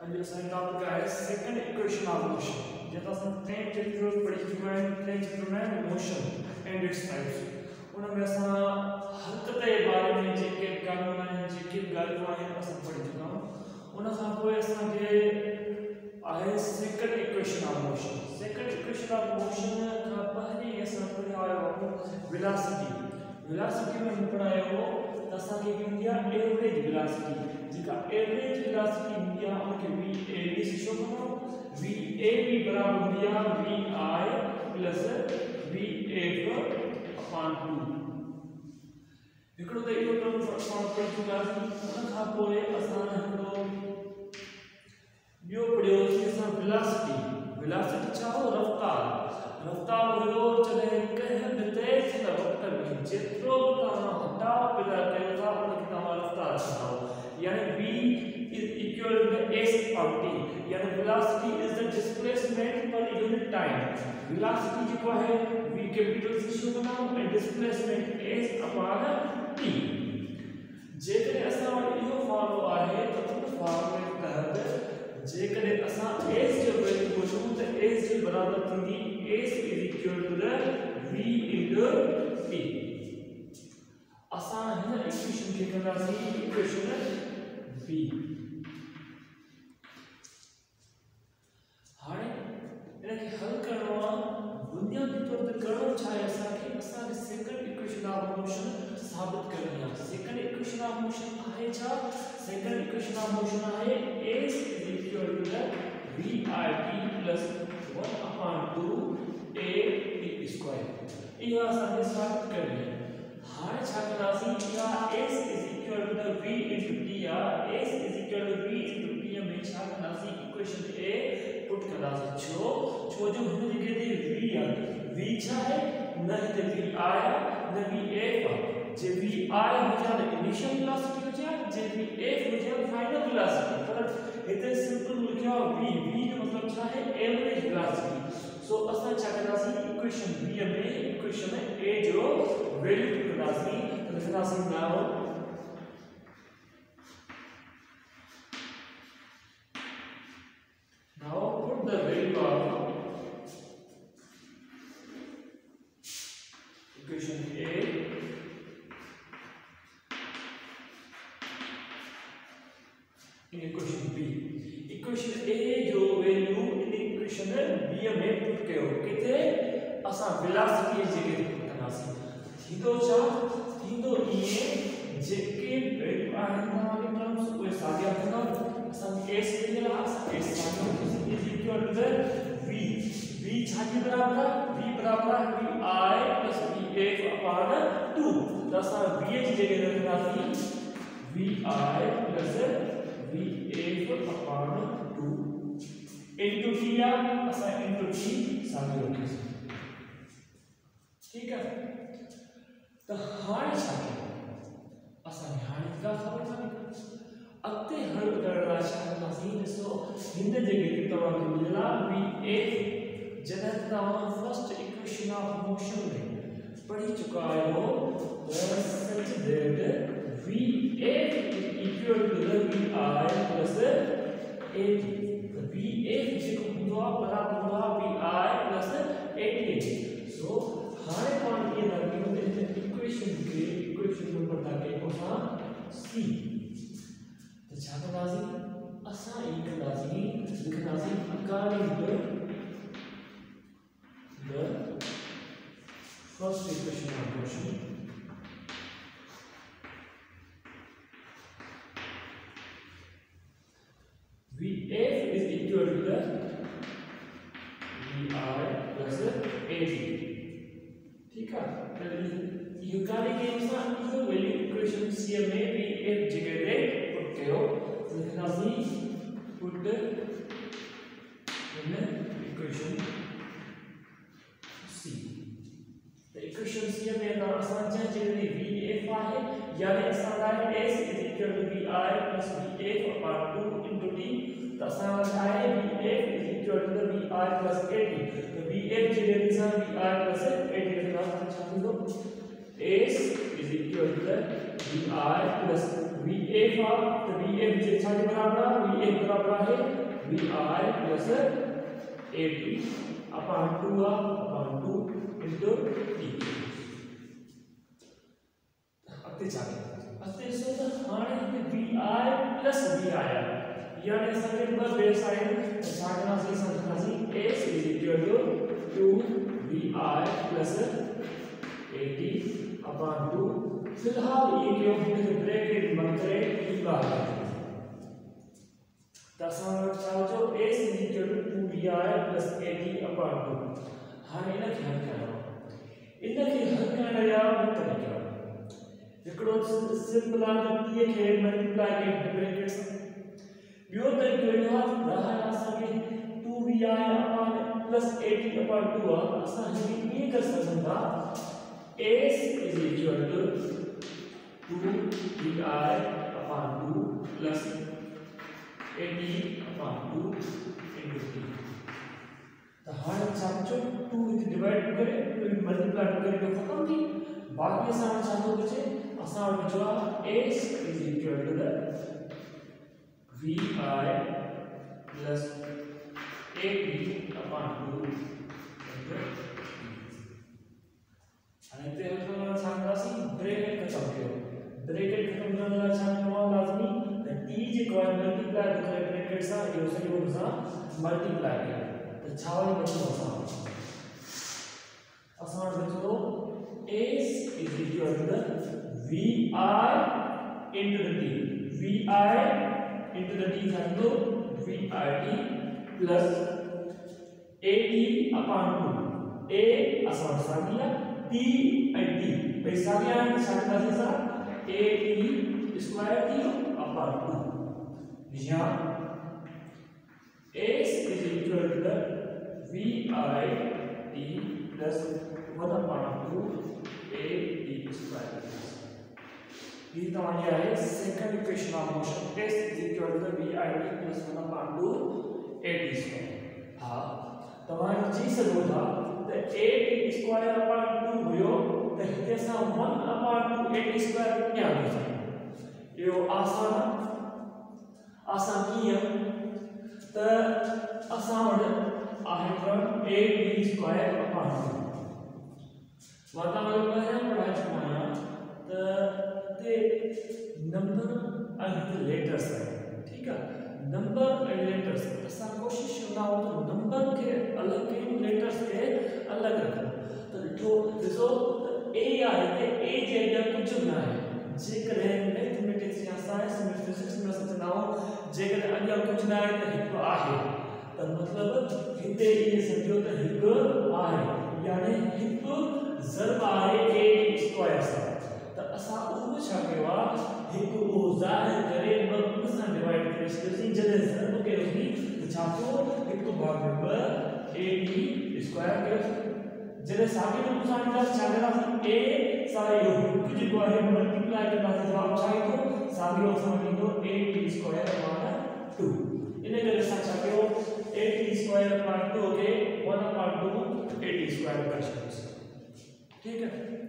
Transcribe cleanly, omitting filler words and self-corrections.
And your second topic is second equation of motion. जब हम train chapter पढ़ी चुके हैं, ट्रेन चैप्टर में मोशन एंड इट्स टाइप्स उनमें असां हरकत के बारे में जेके कानून हैं जेके ॻाल्हियूं आहिनि असां पढ़ी चुका आहियूं। उन खां पोइ असांखे आहे second equation of motion. Second equation of motion खां पहिरीं असां पढ़ियो आहियो वेलोसिटी में पढ़ायो हो त असांखे हूंदी आहे एवरेज वेलोसिटी। जेका एवरेज वेलोसिटी हूंदी आहे उनखे VAB से शो करो। VAB बराबर हूंदी आहे VI प्लस VF/2। हिकिड़ो त इहो टर्म पाण पढ़ी चुकासीं। उन खां पोइ असां हिकिड़ो ॿियो पढ़ियोसीं असां वेलोसिटी छा हो? रफ़्तार हुयो जॾहिं कंहिं बि तय थियल वक़्त में जेतिरो बि तव्हां हटाव पैदा कयो था उनखे तव्हां रफ़्तार चवंदा। यानी v is equal to s/t, यानी velocity is the displacement per unit time। velocity जो है v कैपिटल से शुरू करना और displacement s/t। जेकॾहिं असां वटि इहो फॉर्मूलो आहे त उन फॉर्मूले के तहत जेकॾहिं असां s जो वैल्यू वठूं त s जे बराबर थींदी s is equal to the v into t। असां हिन इक्वेशन खे कंदासीं इक्वेशन b। हाणे इनखे हल करणो आहे। बुनियादी तौर ते करणो छा आहे असांखे सेकंड इक्वेशन ऑफ मोशन साबित करणी आहे। सेकंड इक्वेशन ऑफ मोशन आहे छा? सेकंड इक्वेशन ऑफ मोशन आहे s is equal to the vit plus 1/2 a square। इहा असांखे साबित करणी आहे। हाणे छा कंदासीं? या s is equal to the v into t या s is equal to v into t में छा कंदासीं? इक्वेशन a पुट कंदासीं। छो जो हिन जगह ते v आहे। v छा है? न हिते v आया न v f। जे v आया हुजे त इनिशियल वेलोसिटी हुजे, जे v f हुजे त फाइनल वेलोसिटी। पर हिते सिंपल लिखियो v जो मतलब छा है? Average velocity. सो असां छा कंदासीं? इक्वेशन b में इक्वेशन a जो वैल्यू कंदासीं त लिखंदासीं now put the value of equation a in equation b। equation a जो वैल्यू इन इक्वेशन b में पुट कयो किथे? असां वेलोसिटी जे जगह पुट कंदासीं। थींदो छा? थींदो इए जेके वैल्यू आहिनि तव्हांखे टर्म्स उहे साॻिया थींदा। असां s मिलियल आहे, असां s साॻियो is equal to the v छा जे बराबर आहे? v बराबर आहे vi plus vf/2। त असां v जी जगह रखंदासीं vi plus vf/2 into t या असां into t साॻियो रखीसीं। ठीक है? तो हाणे छा कयूं? असांखे हाणे का ख़बर कान्हे। अॻिते हल करण लाइ छा कंदासीं? ॾिसो हिन जगह ते तव्हांखे मिलियल आहे vf। जॾहिं तव्हां फर्स्ट इक्वेशन ऑफ मोशन में पढ़ी चुका आहियो त such that vf is equal to the vi plus at। त vf जेको हूंदो आहे बराबर हूंदो आहे vi plus at। सो हाणे पाण कीअं था कयूं त हिन इक्वेशन नंबर था कयूं असां c। त छा कंदासीं? असां ई कंदासीं लिखंदासीं according to the first equation of motion vf is equal to the vi plus at। ठीक है? यू कार्य के अनुसार इहो वैल्यू इक्वेशन c में vf जगह पे पुट कयो। लिखंदासीं पुट इन इक्वेशन c। त इक्वेशन c में त असां जंहिं जगह vf आहे यानी असां लाइ s is equal to vi plus vf/2 into t। त असां लाइ आहे vf is equal to the vi plus at। तो vf जगह पे असां vi plus at लिखंदासीं। छा थींदो? s is equal to the vi plus VA था तो VA जे छाजे बराबर VA बराबर है VI plus AD upon 2 into T अते छाजे अते सो तो हाणे VI प्लस VI यानी सर्किट पर बेस साइन छाजना से समझना सी S is equal to 2VI plus AD upon 2 फिलहाल ये क्यों ब्रैकेट बंद करे ई बाहर तसा चाहो S is equal to 2VI plus AD upon 2 हाणे इन खे हल करण या तरीक़ा हिकड़ो सिंपल आहे T खे मल्टीप्लाई के ब्रैकेट सां बियो तरीक़ो इहो आहे रहा असांखे 2VI upon plus AD upon 2 असां हिन खे कर सघूं था S is equal to 2VI upon 2 plus AD upon 2 into T तो हाणे चाचो 2 इथे डिवाइड करे मल्टीप्लाई करे तो खत्म थी बाकी असां छा थो बचे असां बचो S is equal to the VI plus AD upon 2 into ते हम सांगासी ब्रैकेट खत्म कयो ब्रैकेट खत्म करण लाइ छा करणो लाज़मी त T जे को मल्टीप्लाई करे ब्रैकेट सां इहो सॼो सां मल्टीप्लाई कयो त छा वरी बचो असां बचो S is equal to the VI into the T VI into the T थींदो VIT plus AT upon 2 A असां सागिया T and T पैसा क्या है साथ में साथ AT स्क्वायर T upon 2 यहाँ S is equal to the VIT plus 1 upon 2 AT square ये तो आया है second equation of motion S is equal to the VIT plus 1 upon 2 AT square हाँ तमाम चीज से होता तो AT square upon 2 हुयो तो हिते सा 1 upon 2 AT square क्या हो जाए यो आसान किया तो आसान आहे फ्रॉम AT square upon 2 वातावरण में हम पढ़ा चुके हैं तो ते नंबर एंड लेटर्स है ठीक है नंबर एंड लेटर्स असा कोशिश ना हो तो नंबर के अलग के लेटर्स के अलग रखो तो जो ए आहे ते ए जे कुछ ना है जेकरे मैथमेटिक्स या साइंस में फिजिक्स में सचनाओ जेकरे अञा कुछ ना है तो हिक आहे तो मतलब हिते ये समझो तो हिक आहे यानी हिक ज़रब आहे ए स्क्वायर सां तो असा उहो छा कयो हिक वो ज़ाहिर करे ब सां डिवाइड करे छॾियोसीं जॾहिं ज़रब कयोसीं तो छा थियो हिक भाग में 2 AT स्क्वायर कयोसीं जॾहिं साॻिए नमूने सां छा कंदासीं a सां इहो हिक जेको आहे मल्टीप्लाई कंदासीं जवाब छा ईंदो साॻियो असां ईंदो AT स्क्वायर अपॉन 2 इन करे असां छा कयो AT स्क्वायर अपॉन 2 के 1 अपॉन 2 AT स्क्वायर करे छॾियोसीं ठीक है।